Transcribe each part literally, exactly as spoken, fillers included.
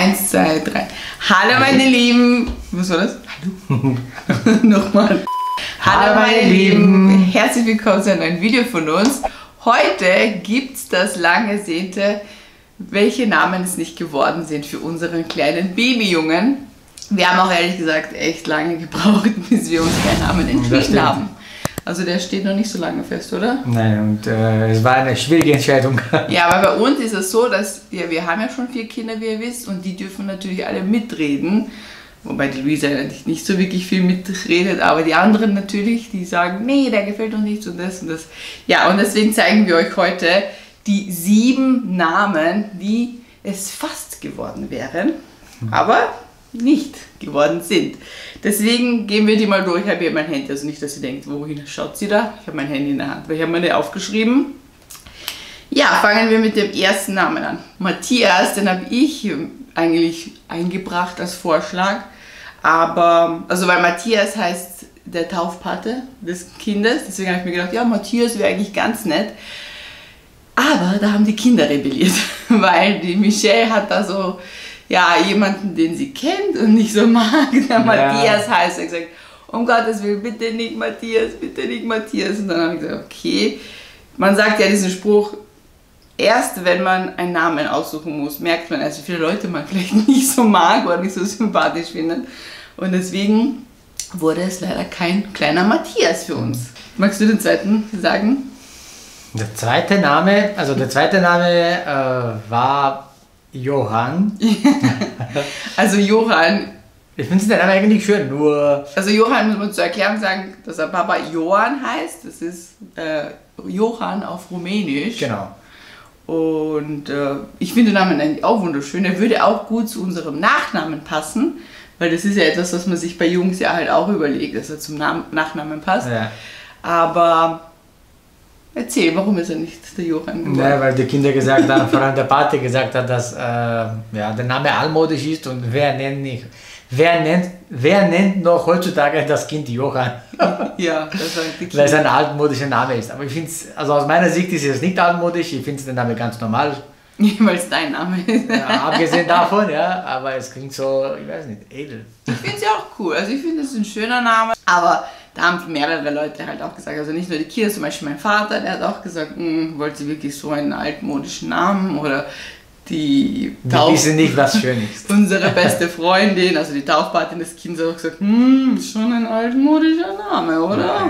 Eins, zwei, drei. Hallo meine Lieben. Was war das? Hallo. Nochmal. Hallo meine Lieben. Herzlich willkommen zu einem neuen Video von uns. Heute gibt es das lang ersehnte, welche Namen es nicht geworden sind für unseren kleinen Babyjungen. Wir haben auch ehrlich gesagt echt lange gebraucht, bis wir uns keinen Namen entschieden haben. Also der steht noch nicht so lange fest, oder? Nein, und äh, es war eine schwierige Entscheidung. Ja, aber bei uns ist es so, dass ja, wir haben ja schon vier Kinder, wie ihr wisst, und die dürfen natürlich alle mitreden. Wobei die Luisa eigentlich nicht so wirklich viel mitredet, aber die anderen natürlich, die sagen, nee, der gefällt uns nicht und das und das. Ja, und deswegen zeigen wir euch heute die sieben Namen, die es fast geworden wären, aber nicht geworden sind. Deswegen gehen wir die mal durch. Ich habe hier mein Handy, also nicht, dass ihr denkt, wohin schaut sie da? Ich habe mein Handy in der Hand, weil ich habe meine aufgeschrieben. Ja, fangen wir mit dem ersten Namen an. Matthias, den habe ich eigentlich eingebracht als Vorschlag. Aber, also weil Matthias heißt der Taufpate des Kindes, deswegen habe ich mir gedacht, ja, Matthias wäre eigentlich ganz nett. Aber da haben die Kinder rebelliert, weil die Michelle hat da so, ja, jemanden, den sie kennt und nicht so mag, der ja. Matthias heißt. Er hat gesagt, um Gottes Willen, bitte nicht Matthias, bitte nicht Matthias. Und dann habe ich gesagt, okay. Man sagt ja diesen Spruch, erst wenn man einen Namen aussuchen muss, merkt man, also wie viele Leute man vielleicht nicht so mag oder nicht so sympathisch findet. Und deswegen wurde es leider kein kleiner Matthias für uns. Magst du den zweiten sagen? Der zweite Name, also der zweite Name äh, war Johann. Also Johann. Ich finde den Namen eigentlich schön, nur... Also Johann, muss man zur Erklärung sagen, dass er Papa Johann heißt. Das ist äh, Johann auf Rumänisch. Genau. Und äh, ich finde den Namen eigentlich auch wunderschön. Er würde auch gut zu unserem Nachnamen passen, weil das ist ja etwas, was man sich bei Jungs ja halt auch überlegt, dass er zum Nam Nachnamen passt. Ja. Aber erzähl, warum ist er nicht der Johann geworden? Nein, weil die Kinder gesagt haben, vor allem der Pate gesagt hat, dass äh, ja, der Name altmodisch ist und wer nennt nicht. Wer nennt, wer nennt noch heutzutage das Kind Johann? Ja, das war die weil es ein altmodischer Name ist. Aber ich finde es, also aus meiner Sicht ist es nicht altmodisch, ich finde den Namen ganz normal. Weil es dein Name ist. Ja, abgesehen davon, ja, aber es klingt so, ich weiß nicht, edel. Ich finde es ja auch cool, also ich finde es ein schöner Name, aber da haben mehrere Leute halt auch gesagt, also nicht nur die Kinder, zum Beispiel mein Vater, der hat auch gesagt, wollte sie wirklich so einen altmodischen Namen oder die Tauf... Die wissen nicht, was schön ist. Unsere beste Freundin, also die Taufpatin des Kindes, hat auch gesagt, hm, ist schon ein altmodischer Name, oder?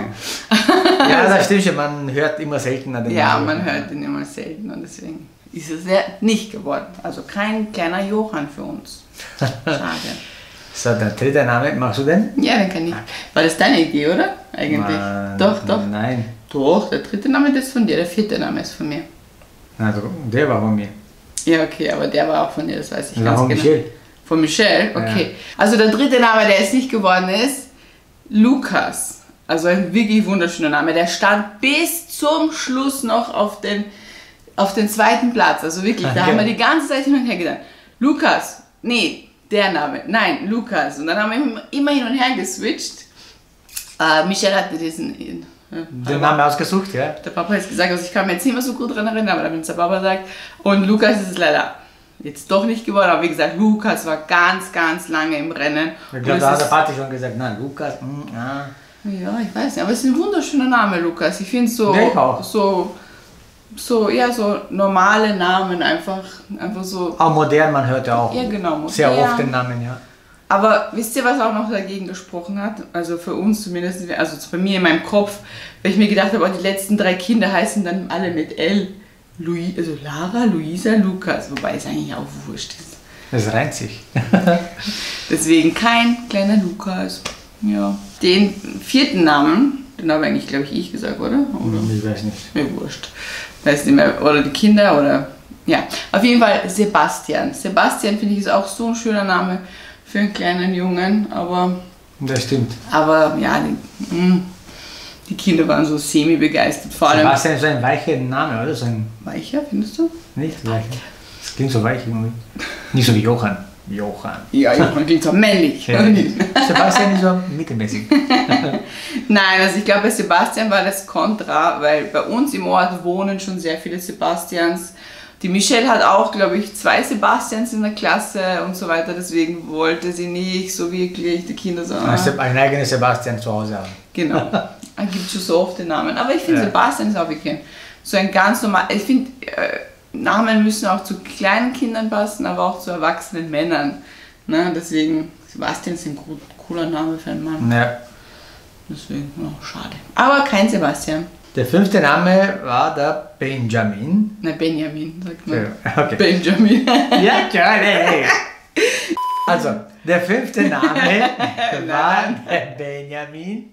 Ja, das stimmt schon, man hört immer seltener den Ja, Namen. man hört den immer selten und deswegen ist es ja nicht geworden. Also kein kleiner Johann für uns. Schade. So, der dritte Name, machst du den? Ja, den kann ich. War das deine Idee, oder? Eigentlich. Man, doch, doch. Nein. Doch, der dritte Name ist von dir, der vierte Name ist von mir. Also, der war von mir. Ja, okay, aber der war auch von dir, das weiß ich das ganz von genau. Michelle. Von Michelle, okay. Ja. Also der dritte Name, der es nicht geworden ist, Lukas. Also ein wirklich wunderschöner Name. Der stand bis zum Schluss noch auf den, auf den zweiten Platz. Also wirklich, da ja. haben wir die ganze Zeit hin und her gedacht. Lukas, nee, der Name, nein, Lukas. Und dann haben wir immer hin und her geswitcht. Äh, Michelle hatte diesen... Den Namen ausgesucht, ja? Der Papa hat gesagt, also ich kann mir jetzt nicht mehr so gut daran erinnern, aber wenn es der Papa sagt. Und Lukas ist es leider jetzt doch nicht geworden, aber wie gesagt, Lukas war ganz, ganz lange im Rennen. Ich glaube, da hat der Pate schon gesagt, na, Lukas, mh, ja. Ja, ich weiß nicht, aber es ist ein wunderschöner Name, Lukas. Ich finde es so, nee, ich auch. so, so, ja, so normale Namen, einfach, einfach so. Auch modern, man hört ja auch ja, genau, modern. Sehr oft den Namen, ja. Aber wisst ihr, was auch noch dagegen gesprochen hat? Also für uns zumindest, also bei mir in meinem Kopf, weil ich mir gedacht habe, oh, die letzten drei Kinder heißen dann alle mit L. Louis, also Lara, Luisa, Lukas, wobei es eigentlich auch wurscht ist. Das reimt sich. Deswegen kein kleiner Lukas. Ja. Den vierten Namen, den habe eigentlich, glaube ich, ich gesagt, oder? oder? Ich weiß nicht. Mir wurscht. Weiß nicht mehr, oder die Kinder, oder... Ja, auf jeden Fall Sebastian. Sebastian, finde ich, ist auch so ein schöner Name für einen kleinen Jungen, aber... Das stimmt. Aber ja, die, mh, die Kinder waren so semi-begeistert. Vor allem... Sebastian ist so ein weicher Name, oder? So ein weicher, findest du? Nicht weicher. Das klingt so weich irgendwie. Nicht so wie Johann. Johann. Ja, Johann klingt so männlich. Ja. Sebastian ist so mittelmäßig. Nein, also ich glaube, bei Sebastian war das Kontra, weil bei uns im Ort wohnen schon sehr viele Sebastians. Die Michelle hat auch, glaube ich, zwei Sebastians in der Klasse und so weiter, deswegen wollte sie nicht so wirklich die Kinder so. Ah. Einen eigenen Sebastian zu Hause haben. Genau, es gibt schon so oft den Namen, aber ich finde Ja. Sebastian ist auch wirklich so ein ganz normal, ich finde, äh, Namen müssen auch zu kleinen Kindern passen, aber auch zu erwachsenen Männern. Ne? Deswegen, Sebastian ist ein gut, cooler Name für einen Mann. Ja. Deswegen, oh, schade. Aber kein Sebastian. Der fünfte Name war der Benjamin. Na, Benjamin, sagt man. Ja, okay. Benjamin. Ja, klar, nee. Also, der fünfte Name war der Benjamin.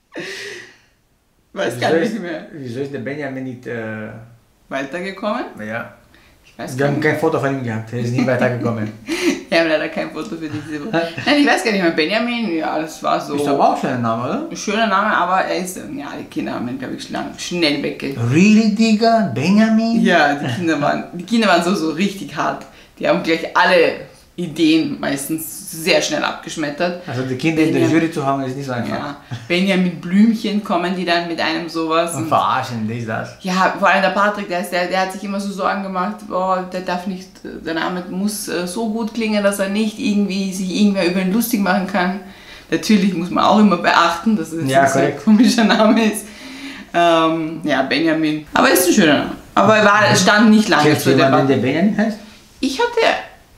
Weiß Wieso gar ist- nicht mehr. Wieso ist der Benjamin nicht... Äh, Weitergekommen? ja. Ich weiß Wir gar haben nicht. kein Foto von ihm gehabt, er ist nie weitergekommen. Wir haben leider kein Foto für diese Woche. Nein, ich weiß gar nicht mehr. Benjamin, ja, das war so. Ist aber auch schon ein Name, oder? Ein schöner Name, aber er ist, ja, die Kinder haben ihn, glaube ich, lang, schnell wegge. Really, Digga? Benjamin? Ja, die Kinder waren, die Kinder waren so, so richtig hart. Die haben gleich alle Ideen meistens sehr schnell abgeschmettert. Also die Kinder in der Benjamin. Jury zu haben, ist nicht so einfach. Ja, Benjamin Blümchen kommen die dann mit einem sowas. Und Und verarschen, das ist das. ja, vor allem der Patrick, der, ist, der, der hat sich immer so Sorgen gemacht, boah, der darf nicht, der Name muss äh, so gut klingen, dass er nicht irgendwie sich irgendwer über ihn lustig machen kann. Natürlich muss man auch immer beachten, dass es Ja, jetzt so ein korrekt. komischer Name ist. Ähm, ja, Benjamin. Aber ist ein schöner Name. Aber er war, stand nicht lange Kennst du zur jemanden, Debatte. der Benjamin heißt? Ich hatte,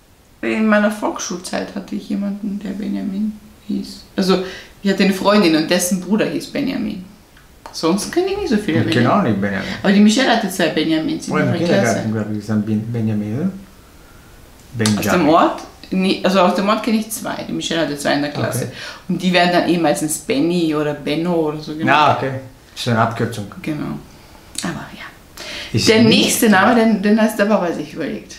in meiner Volksschulzeit hatte ich jemanden, der Benjamin hieß. Also, ich hatte eine Freundin und dessen Bruder hieß Benjamin. Sonst kenne ich nicht so viele Ich kenne auch nicht Benjamin. Aber die Michelle hatte zwei Benjamins in Oh, im ihrer Kindergarten, Klasse. glaube ich, ist ein Ben- Benjamin, oder? Benjamin. Aus dem Ort? Nee, also aus dem Ort kenne ich zwei. Die Michelle hatte zwei in der Klasse. Okay. Und die werden dann eh meistens Benny oder Benno oder so genannt. Ja, okay. Das ist eine Abkürzung. Genau. Aber ja. Ist Der nicht- nächste Name, den, den hast der Papa sich überlegt.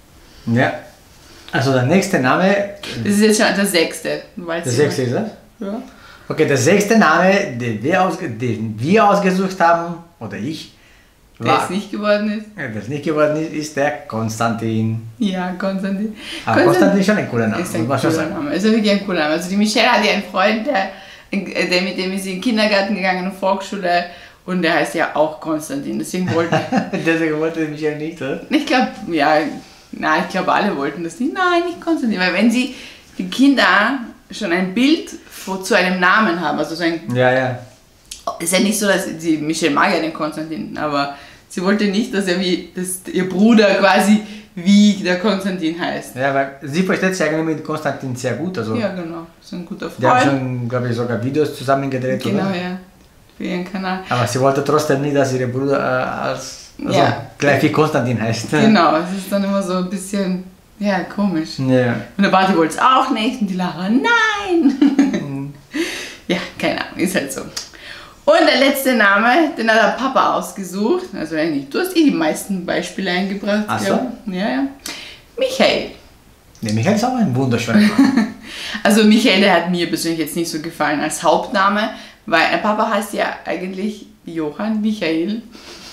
Ja. Also der nächste Name, Das ist jetzt schon der sechste. Weil der sie- sechste ist das? Ja. Okay, der sechste Name, den wir, ausge den wir ausgesucht haben, oder ich, Der war, es nicht geworden ist. äh, der es nicht geworden ist, ist der Konstantin. Ja, Konstantin. Aber Konstantin ist schon ein cooler Name, ist ein muss man schon cooler sagen. Name. Ist ja wirklich ein cooler Name. Also die Michelle hat ja einen Freund, der, der mit dem ist sie in den Kindergarten gegangen, in die Volksschule. Und der heißt ja auch Konstantin. Deswegen wollte Deswegen wollte Michael nicht, oder? ich glaube, ja, nein, ich glaube alle wollten das nicht. Nein, nicht Konstantin. Weil wenn sie die Kinder schon ein Bild vor, zu einem Namen haben, also so ein, Ja, ja. ist ja nicht so, dass die Michelle mag ja den Konstantin, aber sie wollte nicht, dass er wie, dass ihr Bruder quasi wie der Konstantin heißt. Ja, weil sie versteht sich eigentlich mit Konstantin sehr gut. Also, Ja, genau. Ist ein guter die haben Freund. schon, glaube ich, sogar Videos zusammen gedreht, Genau, oder? ja. Für ihren Kanal. Aber sie wollte trotzdem nicht, dass ihr Bruder äh, als, also Ja. gleich wie Konstantin heißt. Genau, es ist dann immer so ein bisschen, ja, komisch. Ja. Und der Barty wollte es auch nicht und die Lara, nein! Ja, keine Ahnung, ist halt so. Und der letzte Name, den hat der Papa ausgesucht. Also eigentlich, du hast eh die meisten Beispiele eingebracht. Ach so? glaub ich. Ja, ja. Michael. Nee, Michael ist auch ein wunderschöner Name. Also Michael, der hat mir persönlich jetzt nicht so gefallen als Hauptname, weil der Papa heißt ja eigentlich Johann Michael.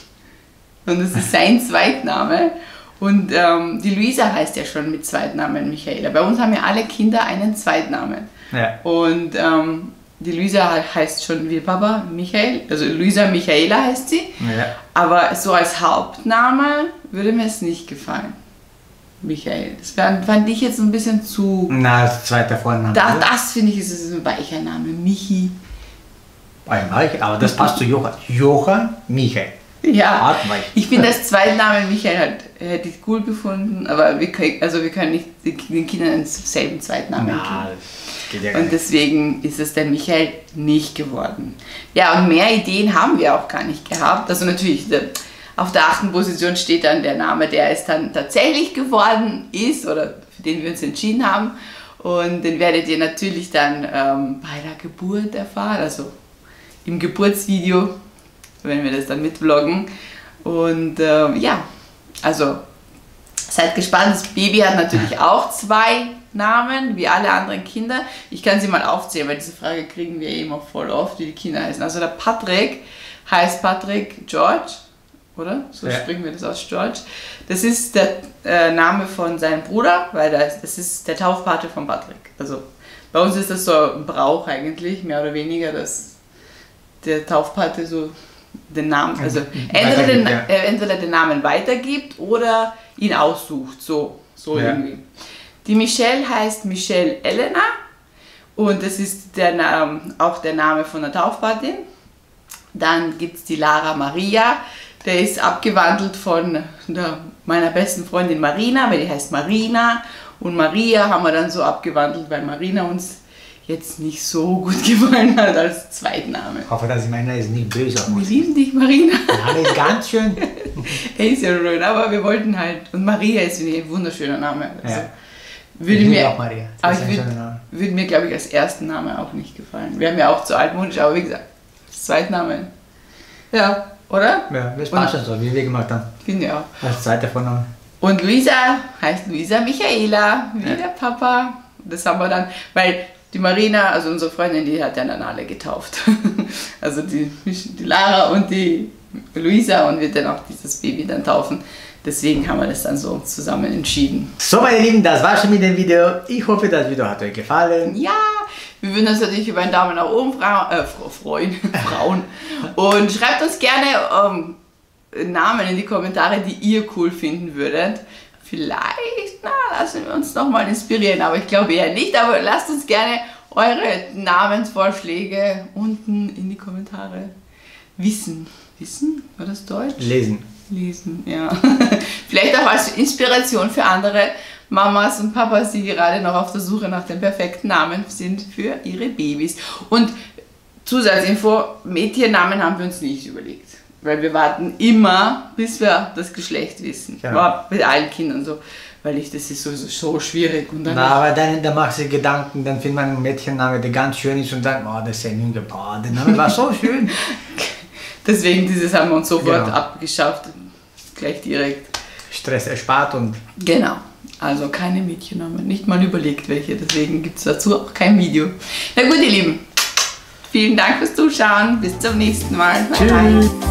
Und das ist sein Zweitname. Und ähm, die Luisa heißt ja schon mit Zweitnamen Michaela. Bei uns haben ja alle Kinder einen Zweitnamen. Ja. Und ähm, die Luisa heißt schon wie Papa Michael, also Luisa Michaela heißt sie. Ja. Aber so als Hauptname würde mir es nicht gefallen. Michael. Das wär, fand ich jetzt ein bisschen zu. Na, als zweiter Vorname. Da, oder? das finde ich ist ein weicher Name. Michi. Einweich, aber das passt zu Johann. Johann Michael. Ja. Artweich. Ich finde das Zweitname Michael halt, hätte ich cool gefunden, aber wir können, also wir können nicht den Kindern denselben Zweitnamen geben. Na, das geht ja gar Und nicht. deswegen ist es der Michael nicht geworden. Ja, und mehr Ideen haben wir auch gar nicht gehabt. Also natürlich, der, auf der achten Position steht dann der Name, der es dann tatsächlich geworden ist oder für den wir uns entschieden haben. Und den werdet ihr natürlich dann ähm, bei der Geburt erfahren, also im Geburtsvideo, wenn wir das dann mitvloggen. Und ähm, ja, also seid gespannt. Das Baby hat natürlich auch zwei Namen, wie alle anderen Kinder. Ich kann sie mal aufzählen, weil diese Frage kriegen wir immer voll oft, wie die Kinder heißen. Also der Patrick heißt Patrick George, oder? So Ja. sprechen wir das aus, George. Das ist der äh, Name von seinem Bruder, weil das, das ist der Taufpate von Patrick. Also bei uns ist das so ein Brauch eigentlich, mehr oder weniger, dass der Taufpate so den Namen, also entweder den, Weitergibt, ja. äh, entweder den Namen weitergibt oder ihn aussucht, so, so Ja. irgendwie. Die Michelle heißt Michelle Elena und das ist der Name, auch der Name von der Taufpatin. Dann gibt es die Lara Maria, der ist abgewandelt von der, meiner besten Freundin Marina, weil die heißt Marina. Und Maria haben wir dann so abgewandelt, weil Marina uns jetzt nicht so gut gefallen hat als Zweitname. Ich hoffe, dass meiner ist nicht böse. Wir lieben dich, Marina. Der Name ist ganz schön. Er ist ja schön, aber wir wollten halt. Und Maria ist ein wunderschöner Name. Also Ja. würde Ich liebe mir, auch Maria. Das aber ist ich ein würde schöner Name. würd mir, glaube ich, als ersten Name auch nicht gefallen. Wäre mir auch zu altmodisch, aber wie gesagt, als Zweitname. Ja, oder? Ja, das passt schon so, wie wir gemacht haben. Finde ich auch. Als zweiter Vorname. Und Luisa heißt Luisa Michaela, wie Ja. der Papa. Das haben wir dann, weil die Marina, also unsere Freundin, die hat ja dann alle getauft. Also die, die Lara und die Luisa und wird dann auch dieses Baby dann taufen. Deswegen haben wir das dann so zusammen entschieden. So, meine Lieben, das war schon mit dem Video. Ich hoffe, das Video hat euch gefallen. Ja, wir würden uns natürlich über einen Daumen nach oben frau, äh, freuen. Frauen. Und schreibt uns gerne ähm, Namen in die Kommentare, die ihr cool finden würdet. Vielleicht, na, lassen wir uns nochmal inspirieren, aber ich glaube eher nicht. Aber lasst uns gerne eure Namensvorschläge unten in die Kommentare wissen. Wissen? War das Deutsch? Lesen. Lesen, ja. Vielleicht auch als Inspiration für andere Mamas und Papas, die gerade noch auf der Suche nach dem perfekten Namen sind für ihre Babys. Und Zusatzinfo, Mädchennamen haben wir uns nicht überlegt. Weil wir warten immer, bis wir das Geschlecht wissen. Genau. War bei allen Kindern so. Weil ich, das ist so, so, so schwierig. Und dann Na, aber dann, dann machst du dir Gedanken, dann findet man einen Mädchenname, der ganz schön ist und dann, oh, das ist ein Junge, boah, der Name war so schön. deswegen, dieses haben wir uns sofort Genau. abgeschafft. Gleich direkt. Stress erspart und Genau, also keine Mädchennamen, nicht mal überlegt welche, deswegen gibt es dazu auch kein Video. Na gut, ihr Lieben, vielen Dank fürs Zuschauen, bis zum nächsten Mal. Bye, bye. tschüss.